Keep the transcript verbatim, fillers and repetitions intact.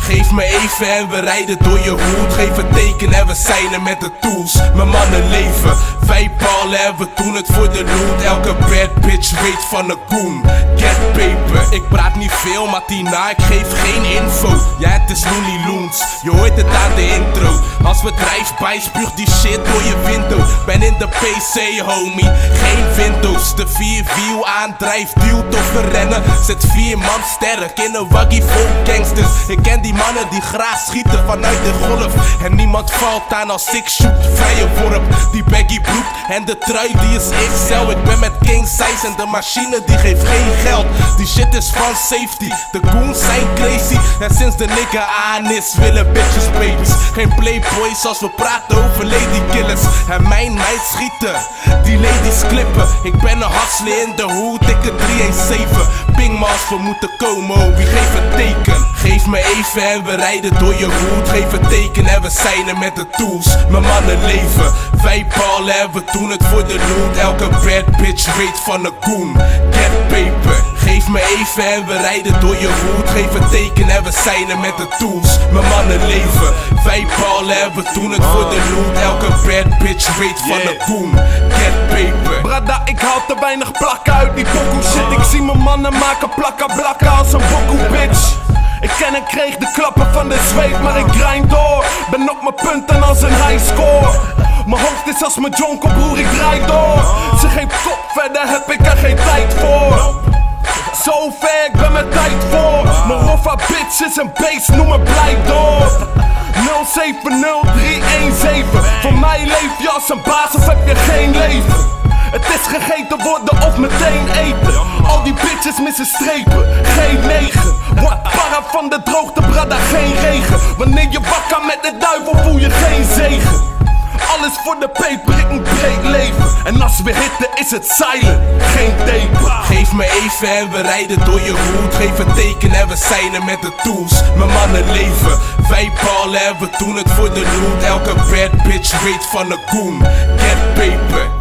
Geef me even en we rijden door je hoed. Geef een teken en we zijn er met de tools. Mijn mannen leven, wij ballen en we doen het voor de loot. Elke bad bitch weet van een goon. Get paper, ik praat niet veel Martina, ik geef geen info. Ja, het is Loony Loons, je hoort het aan de intro. Als we drive-by spuugt die shit door je window. Ben in de P C homie, geen Windows. De vierwiel aandrijf, duwt of we rennen. Zet vier man sterk in een waggie vol gangsters. Ik ken die mannen die graag schieten vanuit de golf. En niemand valt aan als ik shoot, vrije worp. Die baggy broek en de trui die is X L. Ik ben met Kingsize en de machine die geeft geen geld. Die shit is van safety, de goons zijn crazy. En sinds de nigga aan is willen bitches babies. Geen playboys als we praten over ladykillers. En mijn meid schieten, die ladies klippen. Ik ben een hustler in de hoed, ik een drie een zeven. Pingmans, we moeten komen, oh, wie geeft een teken? Geef me even en we rijden door je hoed. Geef een teken en we zijn er met de tools. Mijn mannen leven, wij ballen en we doen het voor de loot. Elke bad bitch weet van een goon. Get paper, geef me even en we rijden door je hoed. Geef een teken en we zijn er met de tools. Mijn mannen leven, wij ballen en we doen het voor de loot. Elke bad bitch weet van een goon. Get paper. Brada, ik haal te weinig plakken uit die pokoe shit. Ik zie mijn mannen maken plakka blakken als een bokoe bitch. Ik ken en kreeg de klappen van de zweep, maar ik grind door. Ben op mijn punten als een high score. Mijn hoofd is als mijn jonkel, broer, ik draai door. Ze geeft kop, verder heb ik er geen tijd voor. Zo ver, ik ben mijn tijd voor. Mijn roffa bitch is een beest, noem me blij door. nul zeven nul drie een zeven. Voor mij leef je als een baas of heb je geen leven. Het is gegeten worden of meteen eten. Al die bitches missen strepen, geen negen. Word para van de droogte, brada, geen regen. Wanneer je wakker met de duivel voel je geen zegen. Alles voor de peper, ik moet breed leven. En als we hitten is het silent, geen tape. Geef me even en we rijden door je hoed. Geef een teken en we zijn er met de tools. Mijn mannen leven, wij ballen en we doen het voor de loot. Elke bad bitch weet van een goon. Get paper.